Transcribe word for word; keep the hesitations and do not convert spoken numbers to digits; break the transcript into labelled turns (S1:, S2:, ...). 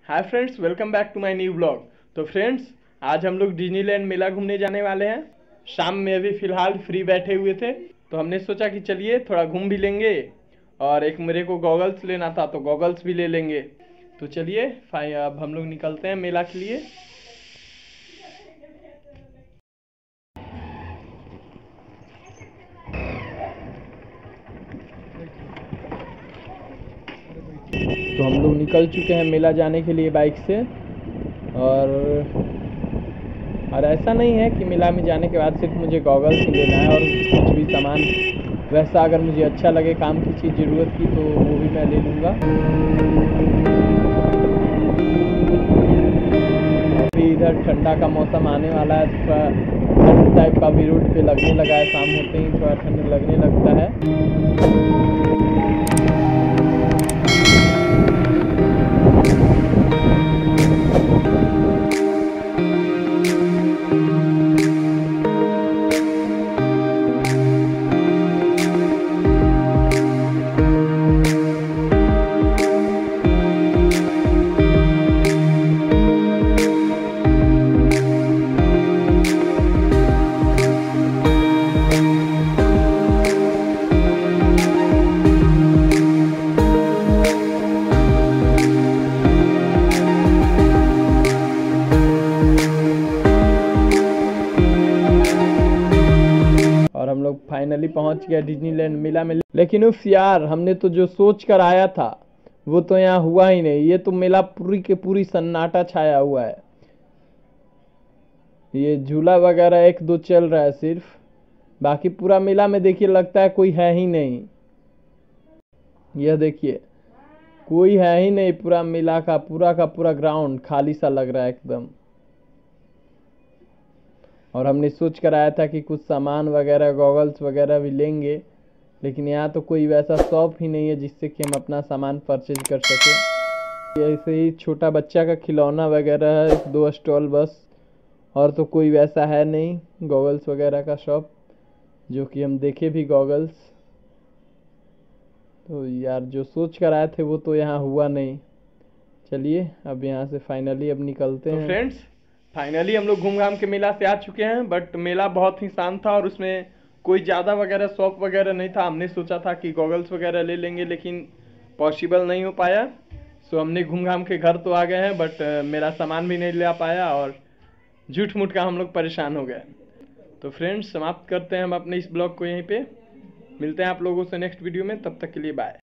S1: Hi friends, welcome back to my new blog. तो friends, आज हम लोग डिज्नीलैंड मेला घूमने जाने वाले हैं। शाम में अभी फ़िलहाल फ्री बैठे हुए थे तो हमने सोचा कि चलिए थोड़ा घूम भी लेंगे, और एक मेरे को गॉगल्स लेना था तो गॉगल्स भी ले लेंगे। तो चलिए फाइ अब हम लोग निकलते हैं मेला के लिए। तो हम लोग निकल चुके हैं मेला जाने के लिए बाइक से। और और ऐसा नहीं है कि मेला में जाने के बाद सिर्फ मुझे गॉगल्स ही लेना है, और कुछ भी सामान वैसा अगर मुझे अच्छा लगे, काम की चीज़ ज़रूरत की, तो वो भी मैं ले लूँगा। अभी इधर ठंडा का मौसम आने वाला है, थोड़ा ठंड टाइप का भी रोड पे लगने लगा है। शाम होते ही थोड़ा ठंड लगने लगता है। और हम लोग फाइनली पहुंच गए डिज्नीलैंड मेला में। लेकिन उस यार, हमने तो जो सोच कर आया था वो तो यहाँ हुआ ही नहीं। ये तो मेला पूरी के पूरी सन्नाटा छाया हुआ है। ये झूला वगैरह एक दो चल रहा है सिर्फ, बाकी पूरा मेला में देखिए लगता है कोई है ही नहीं। यह देखिए, कोई है ही नहीं। पूरा मेला का पूरा का पूरा ग्राउंड खाली सा लग रहा है एकदम। और हमने सोच कर आया था कि कुछ सामान वगैरह गॉगल्स वगैरह भी लेंगे, लेकिन यहाँ तो कोई वैसा शॉप ही नहीं है जिससे कि हम अपना सामान परचेज कर सकें। ऐसे ही छोटा बच्चा का खिलौना वगैरह है, एक दो स्टॉल बस, और तो कोई वैसा है नहीं गॉगल्स वगैरह का शॉप जो कि हम देखे भी गॉगल्स। तो यार, जो सोच कर आए थे वो तो यहाँ हुआ नहीं। चलिए अब यहाँ से फाइनली अब निकलते हैं। तो फ्रेंड्स, फाइनली हम लोग घूम घाम के मेला से आ चुके हैं, बट मेला बहुत ही शांत था और उसमें कोई ज़्यादा वगैरह शॉप वगैरह नहीं था। हमने सोचा था कि गॉगल्स वगैरह ले लेंगे, लेकिन पॉसिबल नहीं हो पाया। सो हमने घूम घाम के घर तो आ गए हैं, बट मेरा सामान भी नहीं ले पाया और झूठ मूठ का हम लोग परेशान हो गए। तो फ्रेंड्स, समाप्त करते हैं हम अपने इस ब्लॉग को यहीं पे। मिलते हैं आप लोगों से नेक्स्ट वीडियो में, तब तक के लिए बाय।